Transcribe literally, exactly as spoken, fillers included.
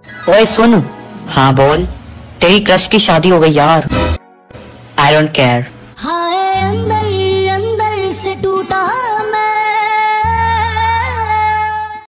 ओए सुन। हाँ बोल। तेरी क्रश की शादी हो गई यार। I don't care. हाय अंदर अंदर से टूट